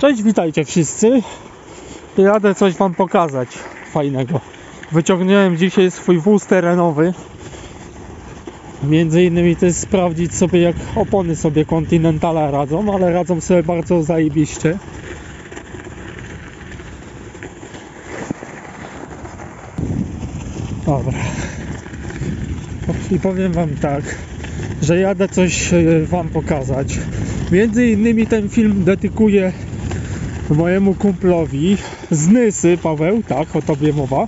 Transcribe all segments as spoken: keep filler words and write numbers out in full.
Cześć, witajcie wszyscy. Jadę coś wam pokazać fajnego. Wyciągnąłem dzisiaj swój wóz terenowy. Między innymi też sprawdzić sobie, jak opony sobie Continentala radzą, ale radzą sobie bardzo zajebiście. Dobra. I powiem wam tak, że jadę coś wam pokazać. Między innymi ten film dedykuję mojemu kumplowi z Nysy, Paweł, tak, o tobie mowa.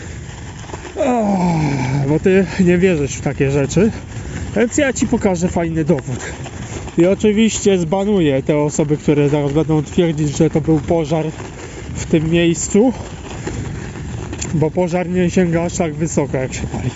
Oh, bo ty nie wierzysz w takie rzeczy, więc ja ci pokażę fajny dowód. I oczywiście zbanuję te osoby, które zaraz będą twierdzić, że to był pożar w tym miejscu, bo pożar nie sięga aż tak wysoko, jak się pali.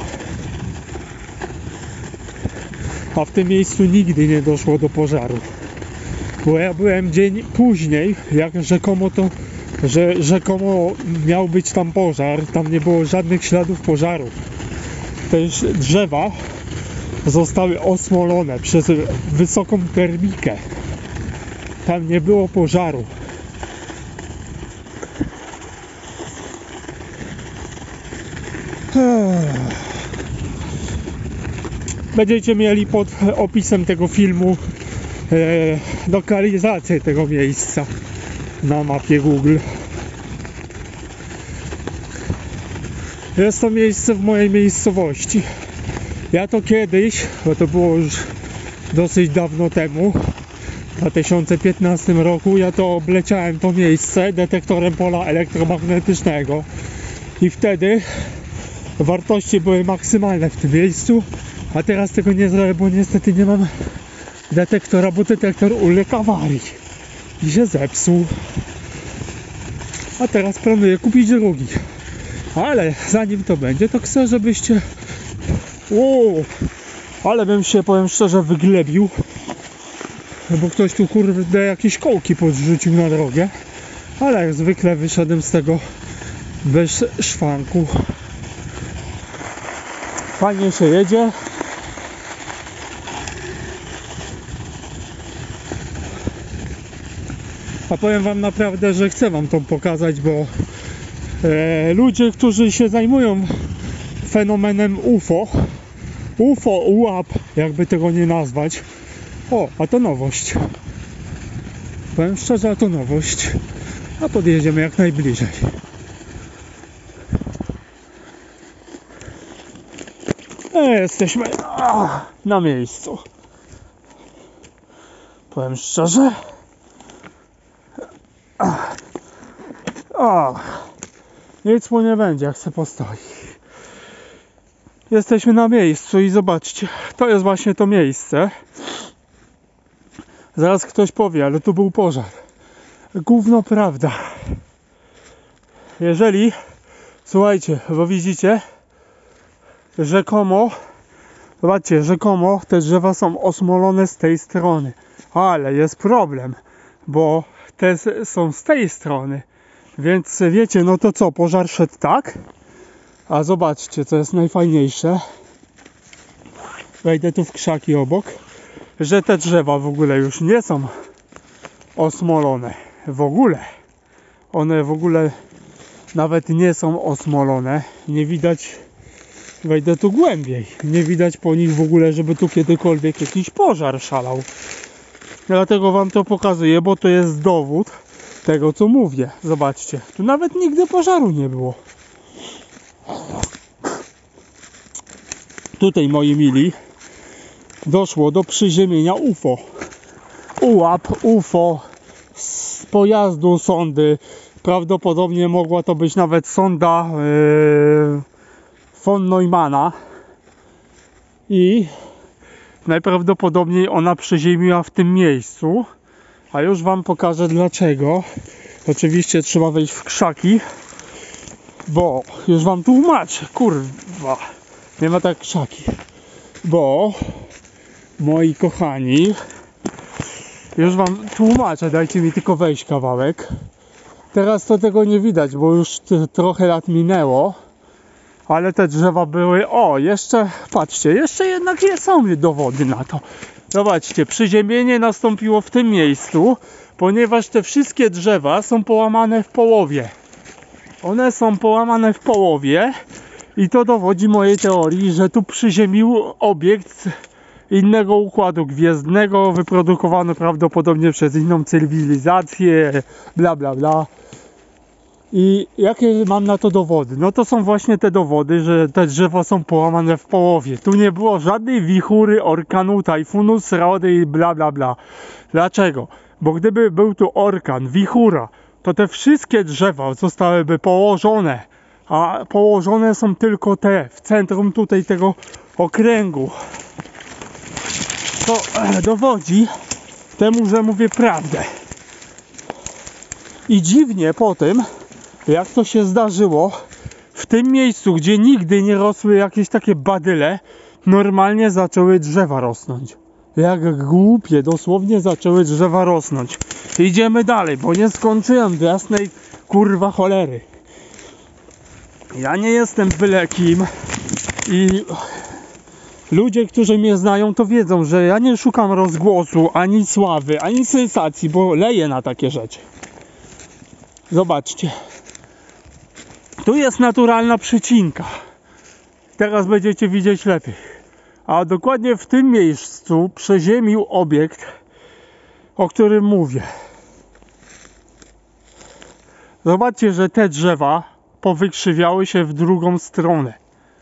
A w tym miejscu nigdy nie doszło do pożaru. Bo ja byłem dzień później, jak rzekomo to, że rzekomo miał być tam pożar, tam nie było żadnych śladów pożaru. Te drzewa zostały osmolone przez wysoką termikę. Tam nie było pożaru. Będziecie mieli pod opisem tego filmu e, lokalizację tego miejsca na mapie Google. Jest to miejsce w mojej miejscowości. Ja to kiedyś, bo to było już dosyć dawno temu, w dwa tysiące piętnastym roku, ja to obleciałem to miejsce detektorem pola elektromagnetycznego i wtedy wartości były maksymalne w tym miejscu, a teraz tego nie zrobię, bo niestety nie mam detektora, bo detektor uległ awarii i się zepsuł. A teraz planuję kupić drugi. Ale zanim to będzie, to chcę, żebyście... Wow, ale bym się, powiem szczerze, wyglebił, bo ktoś tu kurde jakieś kołki podrzucił na drogę. Ale jak zwykle wyszedłem z tego bez szwanku. Fajnie się jedzie. A powiem wam naprawdę, że chcę wam to pokazać, bo e, ludzie, którzy się zajmują fenomenem U F O, U F O, U A P, jakby tego nie nazwać. O, a to nowość. Powiem szczerze, a to nowość. A podjedziemy jak najbliżej. E, jesteśmy a, na miejscu. Powiem szczerze. A, a, nic mu nie będzie, jak se postoi. Jesteśmy na miejscu i zobaczcie, to jest właśnie to miejsce. Zaraz ktoś powie, ale tu był pożar. Gówno prawda. Jeżeli, słuchajcie, bo widzicie, rzekomo, zobaczcie, rzekomo te drzewa są osmolone z tej strony. Ale jest problem, bo te są z tej strony. Więc wiecie, no to co, pożar szedł tak? A zobaczcie, co jest najfajniejsze. Wejdę tu w krzaki obok, że te drzewa w ogóle już nie są osmolone. W ogóle. One w ogóle nawet nie są osmolone. Nie widać, wejdę tu głębiej, nie widać po nich w ogóle, żeby tu kiedykolwiek jakiś pożar szalał. Dlatego wam to pokazuję, bo to jest dowód tego, co mówię. Zobaczcie, tu nawet nigdy pożaru nie było. Tutaj, moi mili, doszło do przyziemienia U F O. U A P, U F O, z pojazdu sondy. Prawdopodobnie mogła to być nawet sonda yy, von Neumana. I najprawdopodobniej ona przyziemiła w tym miejscu. A już wam pokażę dlaczego. Oczywiście trzeba wejść w krzaki, bo już wam tłumaczę, kurwa, nie ma tak krzaki, bo moi kochani, już wam tłumaczę, dajcie mi tylko wejść kawałek. Teraz to tego nie widać, bo już trochę lat minęło, ale te drzewa były, o, jeszcze, patrzcie, jeszcze jednak są dowody na to. Zobaczcie, przyziemienie nastąpiło w tym miejscu, ponieważ te wszystkie drzewa są połamane w połowie. One są połamane w połowie i to dowodzi mojej teorii, że tu przyziemił obiekt innego układu gwiezdnego, wyprodukowany prawdopodobnie przez inną cywilizację, bla bla bla. I jakie mam na to dowody? No to są właśnie te dowody, że te drzewa są połamane w połowie. Tu nie było żadnej wichury, orkanu, tajfunu, srody i bla bla bla. Dlaczego? Bo gdyby był tu orkan, wichura, to te wszystkie drzewa zostałyby położone, a położone są tylko te w centrum tutaj tego okręgu. To dowodzi temu, że mówię prawdę. I dziwnie po tym, jak to się zdarzyło, w tym miejscu, gdzie nigdy nie rosły jakieś takie badyle, normalnie zaczęły drzewa rosnąć. Jak głupie, dosłownie zaczęły drzewa rosnąć. Idziemy dalej, bo nie skończyłem do jasnej kurwa cholery. Ja nie jestem byle kim i ludzie, którzy mnie znają, to wiedzą, że ja nie szukam rozgłosu, ani sławy, ani sensacji, bo leję na takie rzeczy. Zobaczcie. Tu jest naturalna przycinka. Teraz będziecie widzieć lepiej. A dokładnie w tym miejscu przeziemił obiekt, o którym mówię. Zobaczcie, że te drzewa powykrzywiały się w drugą stronę.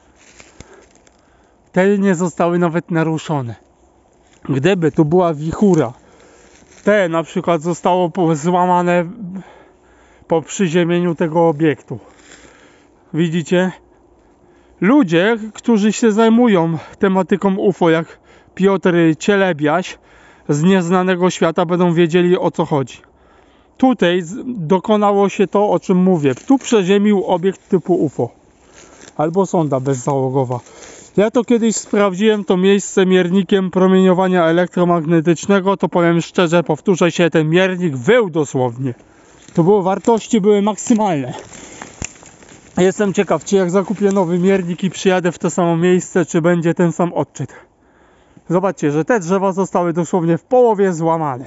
Te nie zostały nawet naruszone. Gdyby tu była wichura, te na przykład zostało złamane po przyziemieniu tego obiektu. Widzicie? Ludzie, którzy się zajmują tematyką U F O, jak Piotr Cielebiaś z Nieznanego Świata, będą wiedzieli, o co chodzi. Tutaj dokonało się to, o czym mówię. Tu przeziemił obiekt typu U F O. Albo sonda bezzałogowa. Ja to kiedyś sprawdziłem to miejsce miernikiem promieniowania elektromagnetycznego. To powiem szczerze, powtórzę się, ten miernik wył dosłownie. To było, wartości były maksymalne. Jestem ciekaw, czy jak zakupię nowy miernik i przyjadę w to samo miejsce, czy będzie ten sam odczyt. Zobaczcie, że te drzewa zostały dosłownie w połowie złamane.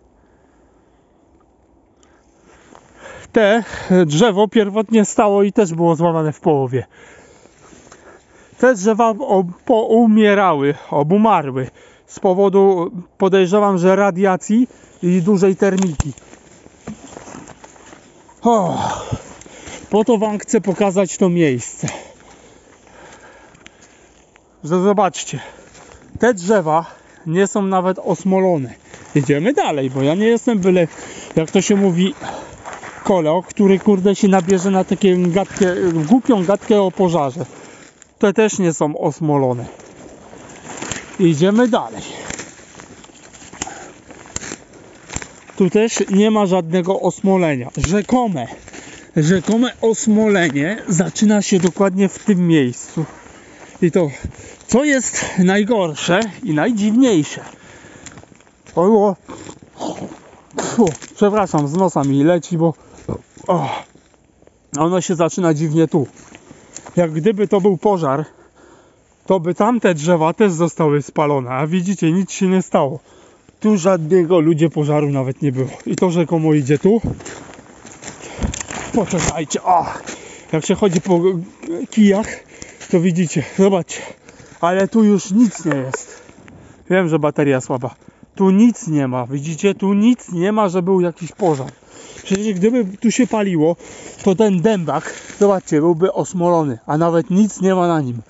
Te drzewo pierwotnie stało i też było złamane w połowie. Te drzewa poumierały, obumarły z powodu, podejrzewam, że radiacji i dużej termiki. O, po to wam chcę pokazać to miejsce. Że zobaczcie, te drzewa nie są nawet osmolone. Idziemy dalej, bo ja nie jestem byle, jak to się mówi, koleo, który kurde się nabierze na takie gadkę, głupią gadkę o pożarze. Te też nie są osmolone. Idziemy dalej. Tu też nie ma żadnego osmolenia. Rzekome, rzekome osmolenie zaczyna się dokładnie w tym miejscu. I to, co jest najgorsze i najdziwniejsze. O, o, przepraszam, z nosa mi leci, bo o, ono się zaczyna dziwnie tu. Jak gdyby to był pożar, to by tamte drzewa też zostały spalone. A widzicie, nic się nie stało. Tu żadnego ludzie pożaru nawet nie było. I to rzekomo idzie tu. Poczekajcie. O! Jak się chodzi po kijach, to widzicie. Zobaczcie. Ale tu już nic nie jest. Wiem, że bateria słaba. Tu nic nie ma. Widzicie? Tu nic nie ma, że był jakiś pożar. Przecież gdyby tu się paliło, to ten dębak, zobaczcie, byłby osmolony. A nawet nic nie ma na nim.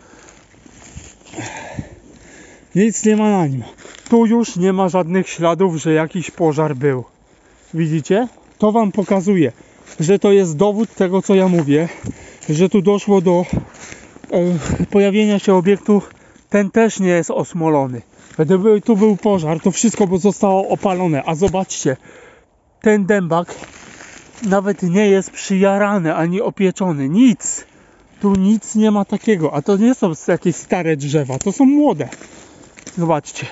Nic nie ma na nim. Tu już nie ma żadnych śladów, że jakiś pożar był. Widzicie? To wam pokazuje, że to jest dowód tego, co ja mówię, że tu doszło do e, pojawienia się obiektu. Ten też nie jest osmolony. Gdyby tu był pożar, to wszystko by zostało opalone. A zobaczcie, ten dębak nawet nie jest przyjarany ani opieczony. Nic. Tu nic nie ma takiego. A to nie są jakieś stare drzewa, to są młode. Zobaczcie.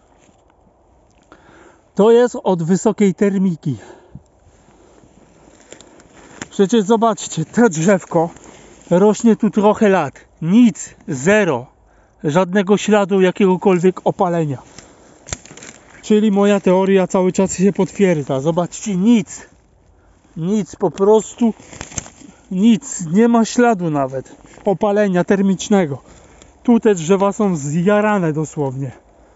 To jest od wysokiej termiki. Przecież zobaczcie, to drzewko rośnie tu trochę lat. Nic, zero. Żadnego śladu jakiegokolwiek opalenia. Czyli moja teoria cały czas się potwierdza. Zobaczcie, nic. Nic, po prostu nic. Nie ma śladu nawet opalenia termicznego. Tu te drzewa są zjarane dosłownie.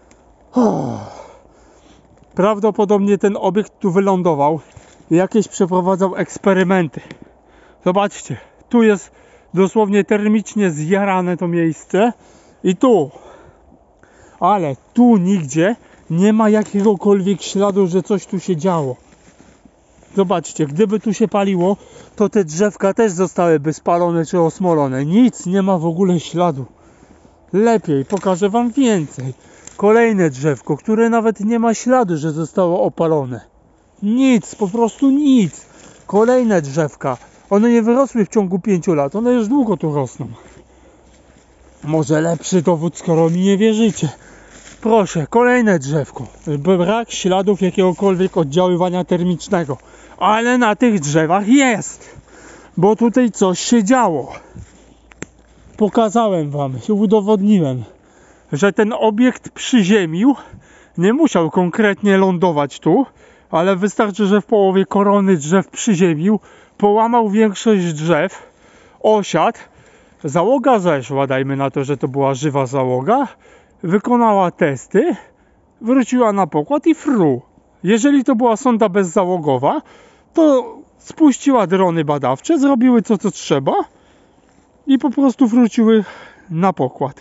Prawdopodobnie ten obiekt tu wylądował i jakieś przeprowadzał eksperymenty. Zobaczcie, tu jest dosłownie termicznie zjarane to miejsce i tu. Ale tu nigdzie nie ma jakiegokolwiek śladu, że coś tu się działo. Zobaczcie, gdyby tu się paliło, to te drzewka też zostałyby spalone czy osmolone. Nic, nie ma w ogóle śladu. Lepiej, pokażę wam więcej. Kolejne drzewko, które nawet nie ma śladu, że zostało opalone. Nic, po prostu nic. Kolejne drzewka. One nie wyrosły w ciągu pięciu lat, one już długo tu rosną. Może lepszy dowód, skoro mi nie wierzycie. Proszę, kolejne drzewko. Brak śladów jakiegokolwiek oddziaływania termicznego. Ale na tych drzewach jest. Bo tutaj coś się działo. Pokazałem wam, udowodniłem, że ten obiekt przyziemił. Nie musiał konkretnie lądować tu, ale wystarczy, że w połowie korony drzew przyziemił, połamał większość drzew, osiadł, załoga zeszła, dajmy na to, że to była żywa załoga, wykonała testy, wróciła na pokład i fru. Jeżeli to była sonda bezzałogowa, to spuściła drony badawcze, zrobiły co co trzeba i po prostu wróciły na pokład.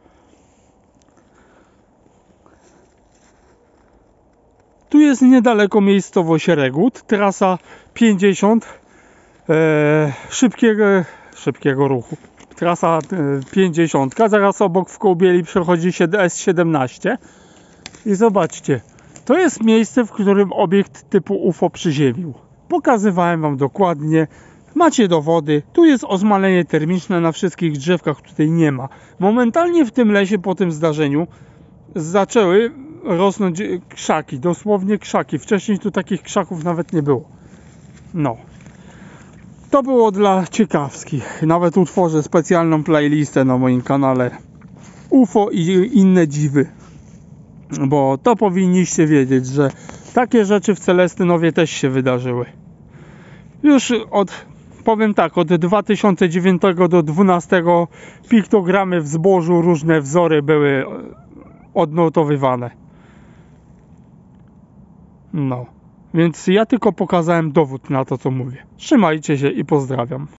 Tu jest niedaleko miejscowość Regód, trasa pięćdziesiąt e, szybkiego, szybkiego ruchu. Trasa e, pięćdziesiąt, zaraz obok w Kołbieli przechodzi S siedemnaście. I zobaczcie, to jest miejsce, w którym obiekt typu U F O przyziemił. Pokazywałem wam dokładnie, macie dowody, tu jest osmalenie termiczne na wszystkich drzewkach, tutaj nie ma. Momentalnie w tym lesie po tym zdarzeniu zaczęły rosnąć krzaki, dosłownie krzaki. Wcześniej tu takich krzaków nawet nie było. No. To było dla ciekawskich. Nawet utworzę specjalną playlistę na moim kanale U F O i inne dziwy. Bo to powinniście wiedzieć, że takie rzeczy w Celestynowie też się wydarzyły. Już od, powiem tak, od dwa tysiące dziewiątego do dwunastego piktogramy w zbożu, różne wzory były odnotowywane. No, więc ja tylko pokazałem dowód na to, co mówię. Trzymajcie się i pozdrawiam.